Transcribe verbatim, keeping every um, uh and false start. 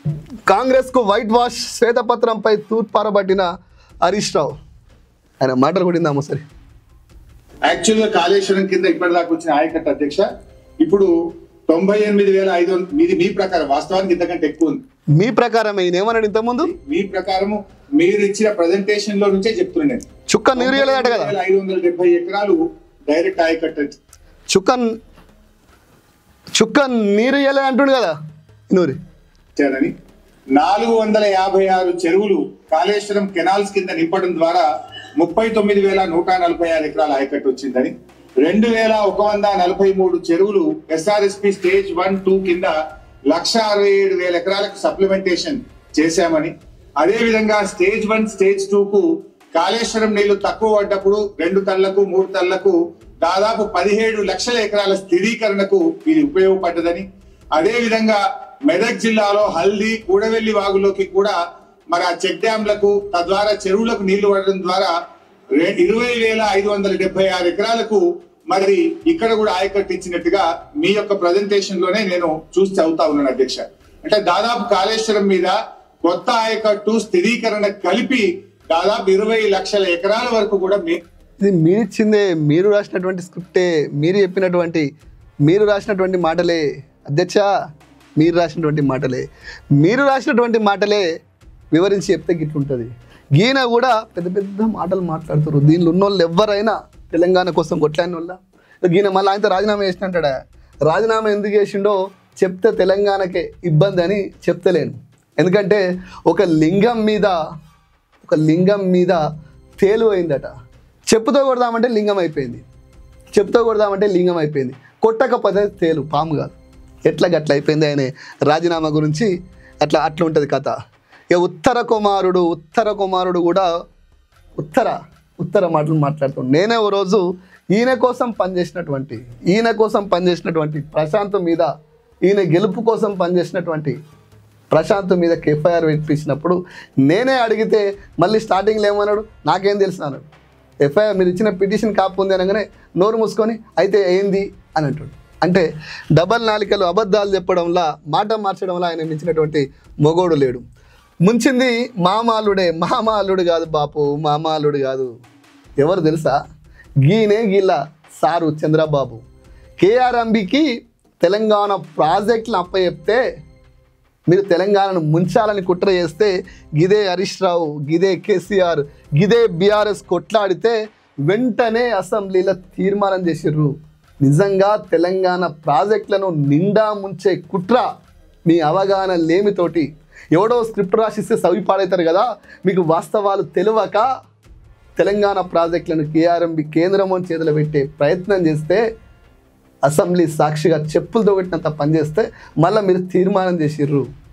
కాంగ్రెస్కు white wash శ్వేతపత్రంపై తూర్పారబట్టిన హరీష్ రావు ఆయన మాటలు కొట్టిందాము సరే. యాక్చువల్గా కాళేశ్వరం కింద ఇప్పటిదాకా వచ్చిన ఆయకట్టు అధ్యక్ష ఇప్పుడు తొంభై ఎనిమిది వేల ఐదు వందల మీది మీ ప్రకారం వాస్తవానికి ఇంతకంటే ఎక్కువ ఉంది. మీ ప్రకారం ఈయన ఏమన్నాడు ఇంతకుముందు? మీ ప్రకారము మీరు ఇచ్చిన ప్రెజెంటేషన్ లో నుంచే చెప్తున్నాను. చుక్క నీరు ఇవ్వలేదట కదా, ఐదు వందల డెబ్బై ఎకరాలు డైరెక్ట్ ఆయకట్టు చుక్క చుక్క నీరు ఇవ్వలేదు అంటుండు కదా నూరి చేరని నాలుగు వందల యాభై ఆరు చెరువులు కాళేశ్వరం కెనాల్స్ కింద నింపడం ద్వారా ముప్పై తొమ్మిది వేల నూట నలభై ఆరు ఎకరాల ఆయకట్టు వచ్చిందని, రెండు వేల ఒక వంద నలభై మూడు చెరువులు ఎస్ఆర్ఎస్పి స్టేజ్ వన్ టూ కింద లక్ష అరవై ఏడు వేల ఎకరాలకు సప్లిమెంటేషన్ చేశామని, అదే విధంగా స్టేజ్ వన్ స్టేజ్ టూ కు కాళేశ్వరం నీళ్లు తక్కువ పడ్డప్పుడు రెండు తళ్లకు మూడు తళ్లకు దాదాపు పదిహేడు లక్షల ఎకరాల స్థిరీకరణకు ఇది ఉపయోగపడ్డదని, అదే విధంగా మెదక్ జిల్లాలో హల్దీ కూడవెల్లి వాగులోకి కూడా మరి ఆ చెక్ డ్యాంలకు తద్వారా చెరువులకు నీళ్లు పడడం ద్వారా ఇరవై వేల ఐదు వందల డెబ్బై ఆరు ఎకరాలకు మరి ఇక్కడ కూడా ఆయకట్టు ఇచ్చినట్టుగా మీ యొక్క ప్రజెంటేషన్ లోనే నేను చూసి చదువుతా ఉన్నాను అధ్యక్ష. అంటే దాదాపు కాళేశ్వరం మీద కొత్త ఆయకట్టు స్థిరీకరణ కలిపి దాదాపు ఇరవై లక్షల ఎకరాల వరకు కూడా ఇది మీరిచ్చిందే, మీరు రాసినటువంటి స్క్రిప్టే, మీరు చెప్పినటువంటి మీరు రాసినటువంటి మాటలే అధ్యక్ష, మీరు రాసినటువంటి మాటలే మీరు రాసినటువంటి మాటలే వివరించి చెప్తే గిట్లుంటుంది. ఈయన కూడా పెద్ద పెద్ద మాటలు మాట్లాడుతారు. దీనిలో ఉన్న వాళ్ళు ఎవరైనా తెలంగాణ కోసం కొట్లాడిన వాళ్ళ ఈయన మళ్ళీ ఆయనతో రాజీనామా చేసినట్టాడా? రాజీనామా ఎందుకు చేసిండో చెప్తే తెలంగాణకే ఇబ్బంది అని చెప్తలేను. ఎందుకంటే ఒక లింగం మీద ఒక లింగం మీద తేలు అయిందట. చెప్పుతో కొడదామంటే లింగం అయిపోయింది, చెప్పుతో కొడదామంటే లింగం అయిపోయింది, కొట్టకపోతే తేలు పాము కాదు. ఎట్లా గట్ల అయిపోయింది ఆయన రాజీనామా గురించి. అట్లా అట్లా ఉంటుంది కథ. ఇక ఉత్తర కుమారుడు ఉత్తర కుమారుడు కూడా ఉత్తర ఉత్తర మాటలు మాట్లాడుతాడు. నేనే ఓ రోజు ఈయన కోసం పనిచేసినటువంటి ఈయన కోసం పనిచేసినటువంటి ప్రశాంత్ మీద, ఈయన గెలుపు కోసం పనిచేసినటువంటి ప్రశాంత్ మీద ఎఫ్ఐఆర్ పెట్టించినప్పుడు నేనే అడిగితే మళ్ళీ స్టార్టింగ్లో ఏమన్నాడు, నాకేం తెలుసు అన్నాడు. ఎఫ్ఐఆర్ మీరు ఇచ్చిన పిటిషన్ కాపు ఉంది అనగానే నోరు మూసుకొని అయితే ఏంది అని అంటాడు. అంటే డబల్ నాలికలు అబద్ధాలు చెప్పడంలా, మాట మార్చడంలా ఆయన మించినటువంటి మొగోడు లేడు. ముంచింది మామాలుడే, మామాలుడు కాదు బాపు, మామాలుడు కాదు. ఎవరు తెలుసా? గీనే గీళ్ళ సారు చంద్రబాబు. కేఆర్ఎంబికి తెలంగాణ ప్రాజెక్టులను అప్పచెప్తే మీరు తెలంగాణను ముంచాలని కుట్ర చేస్తే గిదే హరీష్ రావు, గిదే కేసీఆర్, గిదే బీఆర్ఎస్ కొట్లాడితే వెంటనే అసెంబ్లీలో తీర్మానం చేసిర్రు. నిజంగా తెలంగాణ ప్రాజెక్టులను నిండా ముంచే కుట్ర మీ అవగాహన లేమితోటి ఎవడో స్క్రిప్ట్ రాసిస్తే సవి పాడవుతారు కదా, మీకు వాస్తవాలు తెలియక తెలంగాణ ప్రాజెక్టులను కేఆర్ఎంబి కేంద్రం చేతులు పెట్టే ప్రయత్నం చేస్తే, అసెంబ్లీ సాక్షిగా చెప్పులతో పెట్టినంత పనిచేస్తే మళ్ళీ మీరు తీర్మానం చేసిర్రు.